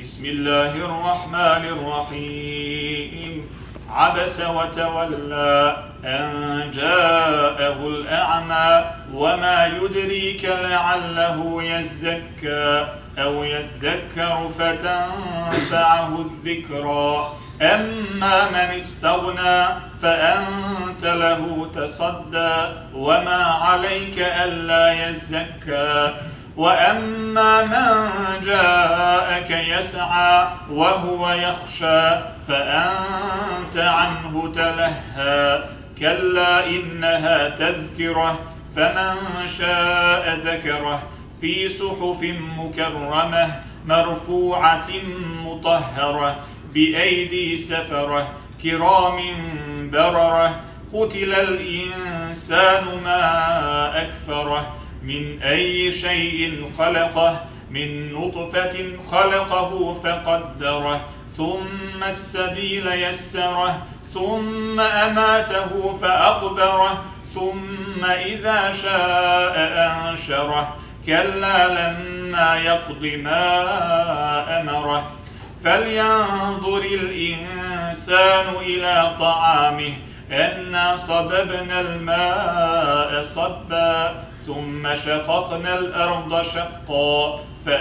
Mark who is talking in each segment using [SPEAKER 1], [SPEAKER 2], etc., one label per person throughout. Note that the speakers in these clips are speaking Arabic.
[SPEAKER 1] بسم الله الرحمن الرحيم عبس وتولى أن جاءه الأعمى وما يدريك لعله يزكى أو يذكر فتنفعه الذكرى أما من استغنى فأنت له تصدى وما عليك ألا يزكى وأما من جاءك يسعى وهو يخشى فأنت عنه تلهى كلا إنها تذكرة فمن شاء ذكره في صحف مكرمة مرفوعة مطهرة بأيدي سفرة كرام بررة قتل الإنسان ما أكفره من أي شيء خلقه من نطفة خلقه فقدره ثم السبيل يسره ثم أماته فأقبره ثم إذا شاء أنشره كلا لما يقض ما أمره فلينظر الإنسان إلى طعامه أنا صببنا الماء صبا ثم شققنا الأرض شقا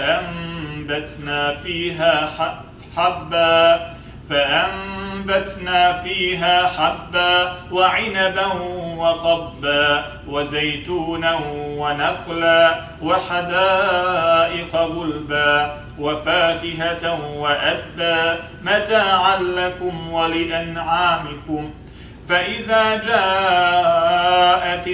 [SPEAKER 1] فأنبتنا فيها حبا وعنبا وقبا وزيتونا ونخلا وحدائق غلبا وفاكهة وأبا متاعا لكم ولأنعامكم فإذا جاءت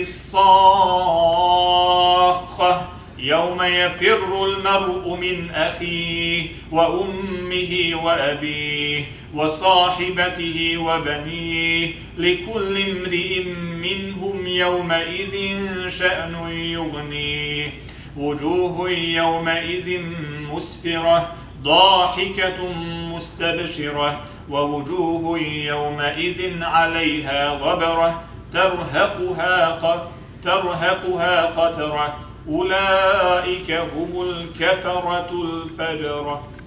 [SPEAKER 1] الصاخة يوم يفر المرء من أخيه وأمه وأبيه وصاحبته وبنيه لكل امرئ منهم يومئذ شأن يغنيه وجوه يومئذ مسفرة ضاحكة مستبشرة ووجوه يومئذ عليها غبرة ترهقها قترة أولئك هم الكفرة الفجرة.